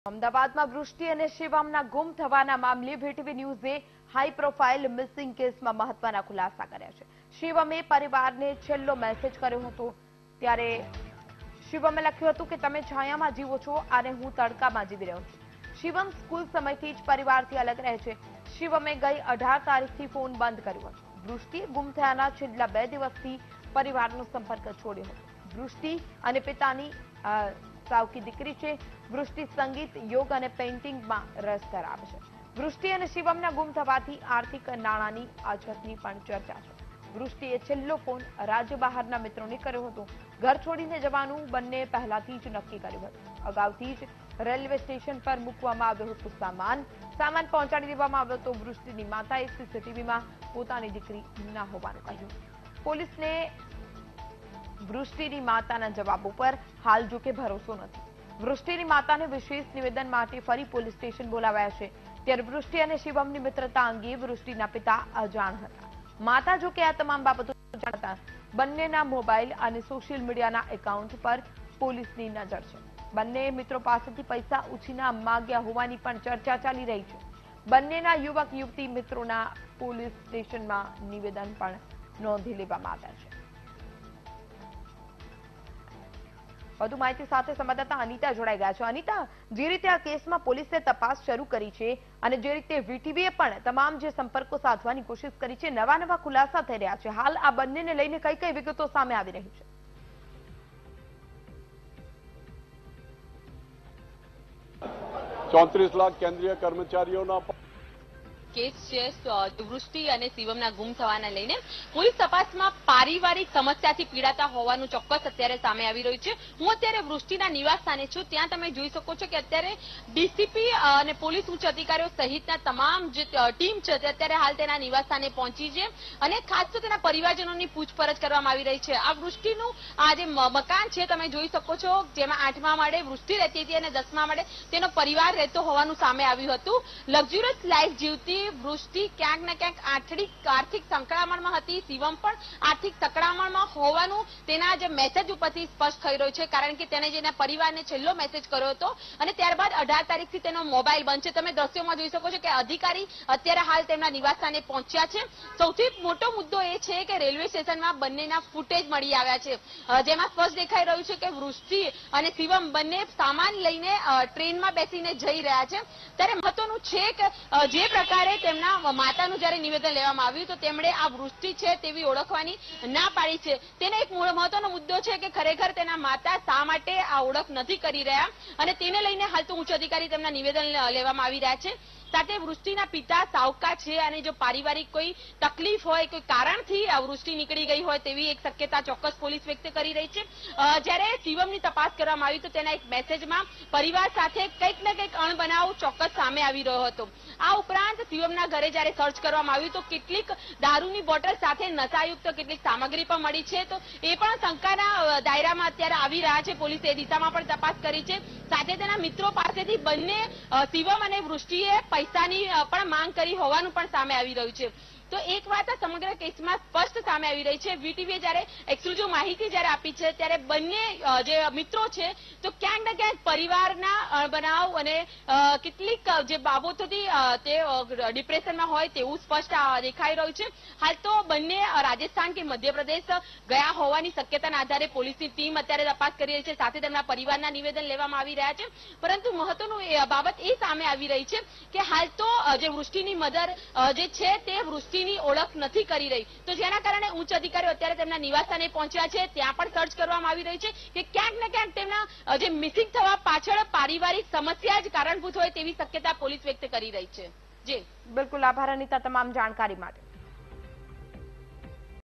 અમદાવાદમાં વૃષ્ટિ અને શિવમના ગુમ થવાના મામલે વીટીવી ન્યૂઝે હાઈ પ્રોફાઇલ મિસિંગ કેસમાં મહત્વના ખુલાસા કર્યા છે। શિવમે પરિવારને છેલ્લો મેસેજ કર્યો હતો ત્યારે શિવમે લખ્યું હતું કે તમે છાયામાં જીવો છો અને હું તડકામાં જીવી રહ્યો છું। શિવમ સ્કૂલ સમયથી જ પરિવારથી અલગ રહે છે। શિવમે ગઈ 18 તારીખથી ફોન બંધ કર્યો હતો। વૃષ્ટિ ગુમ થયાના છેલ્લા 2 દિવસથી પરિવારનો સંપર્ક છોડ્યો હતો। વૃષ્ટિ અને પિતાની સાવકી દીકરી છે। વૃષ્ટિ સંગીત, યોગ અને પેઇન્ટિંગમાં રસ ધરાવે છે। વૃષ્ટિ અને શિવમના ગુમ થવાથી આર્થિક નાણાંની અછતની પણ ચર્ચા છે। વૃષ્ટિએ છેલ્લો ફોન રાજ્ય બહારના મિત્રોને કર્યો હતો। ઘર છોડીને જવાનું બંને પહેલાથી જ નક્કી કર્યું હતું। અગાઉથી જ રેલવે સ્ટેશન પર મૂકવામાં આવ્યો હતો સામાન પહોંચાડી દેવામાં આવ્યો હતો। વૃષ્ટિની માતાએ સીસીટીવીમાં પોતાની દીકરી ન હોવાનું કહ્યું। પોલીસને વૃષ્ટિની માતાના જવાબો પર હાલ જોકે ભરોસો નથી। વૃષ્ટિની માતાને વિશેષ નિવેદન માટે ફરી પોલીસ સ્ટેશન બોલાવાયા છે। ત્યારે વૃષ્ટિ અને શિવમની મિત્રતા અંગે વૃષ્ટિના પિતા અજાણ હતા। માતા જોકે આ તમામ બાબતો જાણતા। બંનેના મોબાઈલ અને સોશિયલ મીડિયાના એકાઉન્ટ પર પોલીસની નજર છે। બંને મિત્રો પાસેથી પૈસા ઉછીના માંગ્યા હોવાની પણ ચર્ચા ચાલી રહી છે। બંનેના યુવક યુવતી મિત્રોના પોલીસ સ્ટેશનમાં નિવેદન પણ નોંધી લેવામાં આવ્યા છે। વધુ માહિતી સાથે સંવાદદાતા અનિતા જોડાઈ ગયા છે। અનિતા, જે રીતે આ કેસમાં પોલીસે તપાસ શરૂ કરી છે અને જે રીતે વીટીવીએ પણ તમામ જે સંપર્કો સાધવાની કોશિશ કરી છે, નવા ખુલાસા થઈ રહ્યા છે। હાલ આ બંનેને લઈને કઈ કઈ વિગતો સામે આવી રહી છે? 34 લાખ કેન્દ્રીય કર્મચારીઓના કેસ છે વૃષ્ટિ અને શિવમના ગુમ થવાના લઈને પોલીસ તપાસમાં પારિવારિક સમસ્યાથી પીડાતા હોવાનું ચોક્કસ અત્યારે સામે આવી રહ્યું છે। હું અત્યારે વૃષ્ટિના નિવાસ સ્થાને છું। ત્યાં તમે જોઈ શકો છો કે અત્યારે ડીસીપી અને પોલીસ ઉચ્ચ અધિકારીઓ સહિતના તમામ જે ટીમ છે તે અત્યારે હાલ તેના નિવાસ સ્થાને પહોંચી છે અને ખાસ તો તેના પરિવારજનોની પૂછપરછ કરવામાં આવી રહી છે। આ વૃષ્ટિનું આ જે મકાન છે તમે જોઈ શકો છો, જેમાં 8મા માળે વૃષ્ટિ રહેતી હતી અને 10મા માળે તેનો પરિવાર રહેતો હોવાનું સામે આવ્યું હતું। લક્ઝુરિયસ લાઈફ જીવતી વૃષ્ટિ ક્યાંક ને ક્યાંક આર્થિક સંકળામણમાં હતી। શિવમ પણ આર્થિક સંકળામણમાં હોવાનું તેના જે મેસેજ ઉપરથી સ્પષ્ટ થઈ રહ્યું છે, કારણ કે તેને જેના પરિવારને છેલ્લો મેસેજ કર્યો હતો અને ત્યારબાદ 18 તારીખથી તેનો મોબાઈલ બંધ છે। તમે દ્રશ્યોમાં જોઈ શકો છો કે અધિકારી અત્યારે હાલ તેમના નિવાસસ્થાને પહોંચ્યા છે। સૌથી મોટો મુદ્દો એ છે કે રેલવે સ્ટેશનમાં બંનેના ફૂટેજ મળી આવ્યા છે, જેમાં સ્પષ્ટ દેખાઈ રહ્યું છે કે વૃષ્ટિ અને શિવમ બંને સામાન લઈને ટ્રેનમાં બેસીને જઈ રહ્યા છે। ત્યારે મહત્વનું છે કે જે પ્રકારે તેમના માતાનું જયારે નિવેદન લેવામાં આવ્યું તો તેમણે આ વૃષ્ટિ છે તેવી ઓળખવાની ના પાડી છે। તેને એક મહત્વનો મુદ્દો છે કે ખરેખર તેના માતા શા માટે આ ઓળખ નથી કરી રહ્યા અને તેને લઈને હાલ તો ઉચ્ચ અધિકારી તેમના નિવેદન લેવામાં આવી રહ્યા છે। સાથે વૃષ્ટિના પિતા સાવકા છે અને જો પારિવારિક કોઈ તકલીફ હોય, કોઈ કારણથી આ વૃષ્ટિ નીકળી ગઈ હોય તેવી એક શક્યતા ચોક્કસ પોલીસ વ્યક્ત કરી રહી છે। જ્યારે શિવમની તપાસ કરવામાં આવી તો તેના એક મેસેજમાં પરિવાર સાથે કંઈક ને કંઈક અણબનાવ ચોક્કસ સામે આવી રહ્યો હતો। આ ઉપરાંત શિવમના ઘરે જ્યારે સર્ચ કરવામાં આવ્યું તો કેટલીક દારૂની બોટલ સાથે નશાયુક્ત કેટલીક સામગ્રી પણ મળી છે, તો એ પણ શંકાના દાયરામાં અત્યારે આવી રહ્યા છે। પોલીસે એ દિશામાં પણ તપાસ કરી છે। સાથે તેના મિત્રો પાસેથી બંને શિવમ અને વૃષ્ટિએ પૈસાની પણ માંગ કરી હોવાનું પણ સામે આવી રહ્યું છે। તો એક વાત આ સમગ્ર કેસમાં સ્પષ્ટ સામે આવી રહી છે। વીટીવીએ જ્યારે એક્સક્લુઝિવ માહિતી જ્યારે આપી છે ત્યારે બંને જે મિત્રો છે તો ક્યાંક ને ક્યાંક પરિવારના અણબનાવ અને કેટલીક જે બાબતોથી તે ડિપ્રેશનમાં હોય તેવું સ્પષ્ટ દેખાઈ રહ્યું છે। હાલ તો બંને રાજસ્થાન કે મધ્યપ્રદેશ ગયા હોવાની શક્યતાના આધારે પોલીસની ટીમ અત્યારે તપાસ કરી રહી છે। સાથે તેમના પરિવારના નિવેદન લેવામાં આવી રહ્યા છે, પરંતુ મહત્વનું બાબત એ સામે આવી રહી છે કે હાલ તો જે વૃષ્ટિની મધર જે છે તે વૃષ્ટિની ઓળખ નથી કરી રહી, તો જેના કારણે ઉચ્ચ અધિકારીઓ અત્યારે તેમના નિવાસસ્થાને પહોંચ્યા છે। ત્યાં પણ સર્ચ કરવામાં આવી રહી છે કે ક્યાંક ને ક્યાંક તેમના જે મિસિંગ થવા પાછળ પારિવારિક સમસ્યા જ કારણભૂત હોય તેવી શક્યતા પોલીસ વ્યક્ત કરી રહી છે। જી બિલકુલ, આભાર અનિતા તમામ જાણકારી માટે।